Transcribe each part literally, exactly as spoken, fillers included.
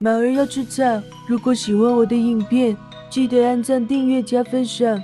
马儿要吃草。如果喜欢我的影片，记得按赞、订阅、加分享。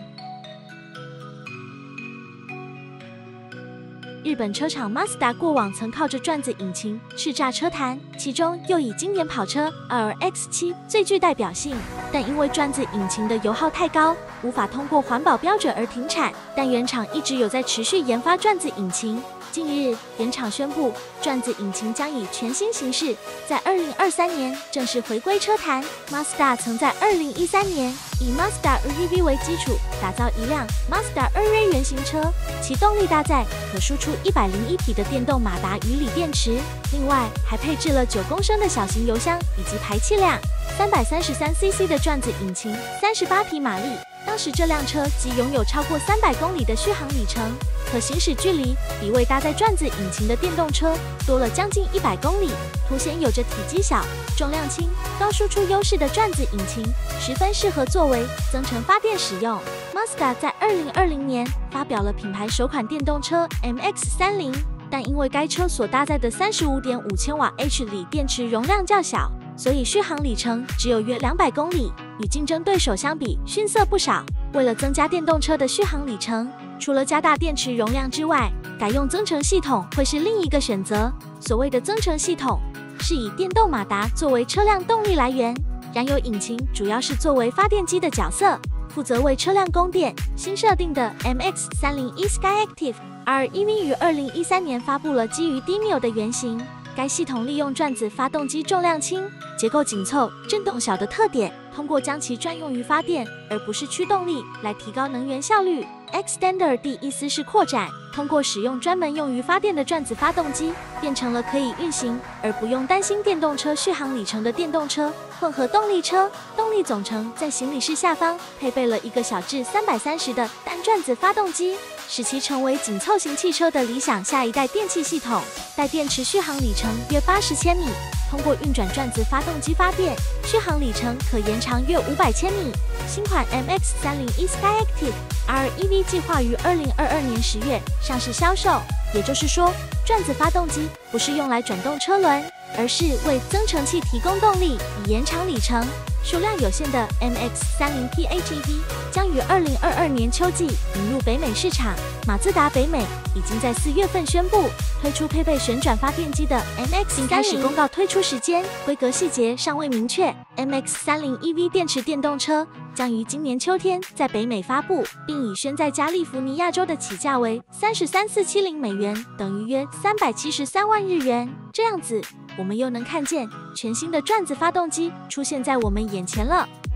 日本车厂 Mazda 过往曾靠着转子引擎叱咤车坛，其中又以经典跑车 R X 七 最具代表性。但因为转子引擎的油耗太高，无法通过环保标准而停产。但原厂一直有在持续研发转子引擎。近日，原厂宣布，转子引擎将以全新形式，在二零二三年正式回归车坛。Mazda 曾在二零一三年以 Mazda E V 为基础，打造一辆 Mazda E V 原型车，其动力搭载可输出一百零一匹的电动马达与锂电池，另外还配置了九公升的小型油箱以及排气量三百三十三 C C 的转子引擎，三十八匹马力。当时这辆车即拥有超过三百公里的续航里程，可行驶距离比未搭载转子引擎的电动车多了将近一百公里，凸显有着体积小、重量轻、高输出优势的转子引擎，十分适合作为增程发电使用。Mazda 在二零二零年发表了品牌首款电动车 M X 三十，但因为该车所搭载的 三十五点五千瓦 H 锂电池容量较小，所以续航里程只有约两百公里，与竞争对手相比逊色不少。为了增加电动车的续航里程，除了加大电池容量之外，改用增程系统会是另一个选择。所谓的增程系统，是以电动马达作为车辆动力来源，燃油引擎主要是作为发电机的角色，负责为车辆供电。新设定的 M X 三十 E Skyactiv R E V 于二零一三年发布了基于 D M I O 的原型。该系统利用转子发动机重量轻、结构紧凑、震动小的特点，通过将其专用于发电，而不是驱动力，来提高能源效率。Extender 的意思是扩展，通过使用专门用于发电的转子发动机，变成了可以运行而不用担心电动车续航里程的电动车混合动力车。动力总成在行李室下方配备了一个小至三百三十的单转子发动机，使其成为紧凑型汽车的理想下一代电气系统。带电池续航里程约八十千米，通过运转转子发动机发电，续航里程可延长约五百千米。新款 M X 三十 E Skyactiv R E V 计划于二零二二年十月上市销售。也就是说，转子发动机不是用来转动车轮，而是为增程器提供动力，以延长里程。数量有限的 M X 三十 P H E V 将于二零二二年秋季引入北美市场。马自达北美已经在四月份宣布推出配备旋转发电机的 M X 三十，公告推出时间，规格细节尚未明确。M X 三十 E V 电池电动车将于今年秋天在北美发布，并已宣在加利福尼亚州的起价为三十三四七零美元，等于约三百七十三万日元。这样子，我们又能看见全新的转子发动机出现在我们眼前了。